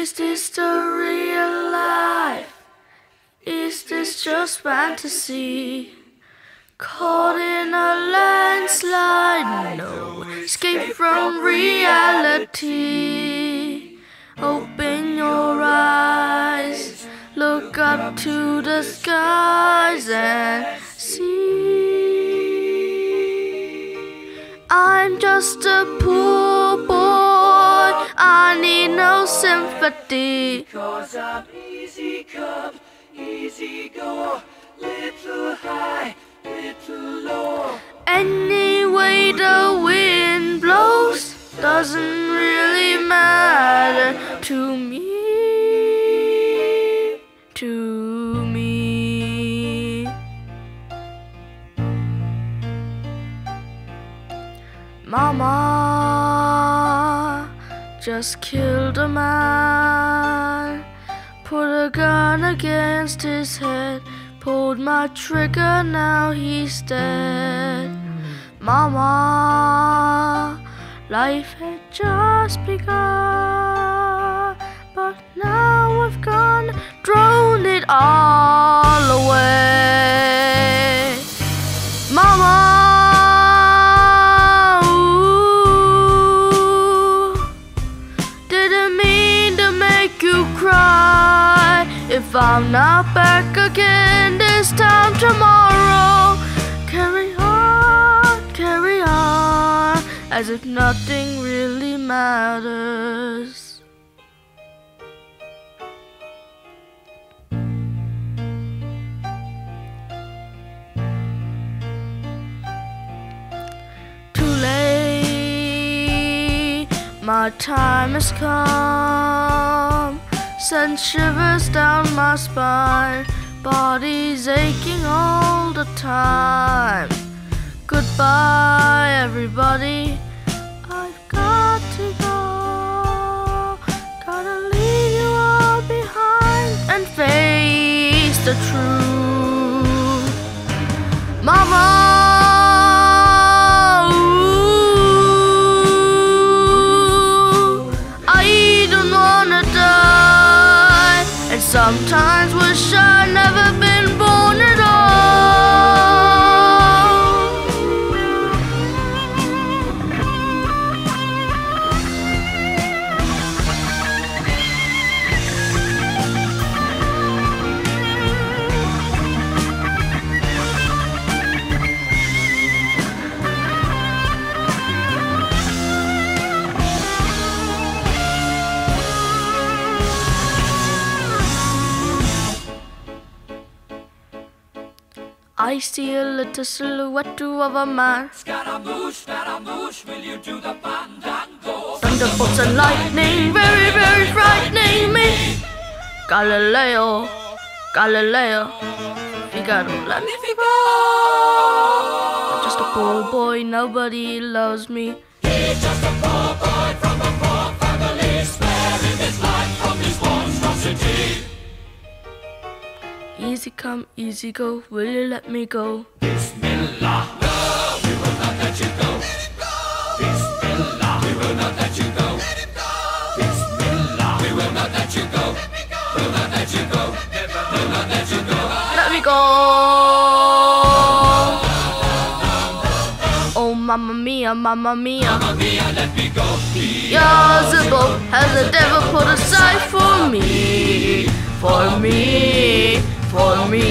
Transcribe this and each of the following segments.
Is this the real life? Is this just fantasy? Caught in a landslide, no escape from reality. Open your eyes, look up to the skies and see. I'm just a poor boy, I need no sympathy. 'Cause I'm easy come, easy go, little high, little low. Anyway the wind blows doesn't really matter to me, to me. Mama just killed a man, put a gun against his head, pulled my trigger, now he's dead. Mama, life had just begun, but now we've gone, thrown it all away. Mama, if I'm not back again this time tomorrow, carry on, as if nothing really matters. Too late, my time has come. Send shivers down my spine, body's aching all the time. Goodbye everybody, I've got to go. Gotta leave you all behind and face the truth. Mama, sometimes wish I'd never been born at I see a little silhouette of a man. Scaramouche, Scaramouche, will you do the fandango? Thunderbolts and lightning, very, very frightening me. Galileo, Galileo, Figaro, let me go. I'm just a poor boy, nobody loves me. He's just a poor boy from a poor family, sparing his life from this monstrosity. Easy come, easy go, will you let me go? Bismillah, no, we will not let you go. Bismillah, we will not let you go. Bismillah, we will not let you go. We'll not let you go. We'll not let you go. Let me go. Oh mamma mia, mamma mia, Mamma mia, let me go. Beelzebub has the devil put aside for me, for me, for me.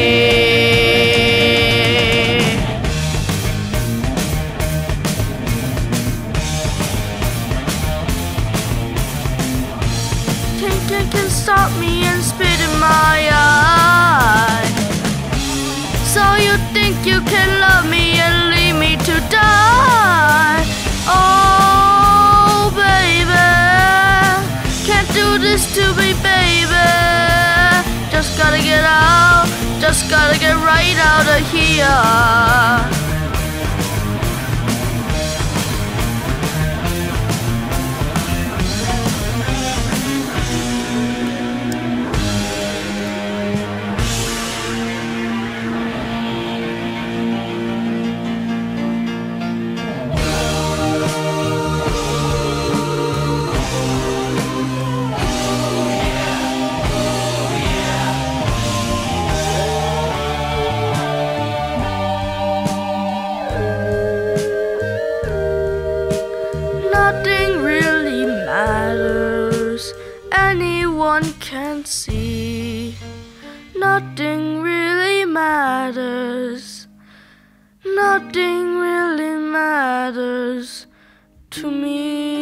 Think you can stop me and spit in my eye? So you think you can love me and leave me to die? Oh baby, can't do this to me, baby. Just gotta get out, just gotta get right out of here. nothing really matters. Anyone can see. Nothing really matters. Nothing really matters to me.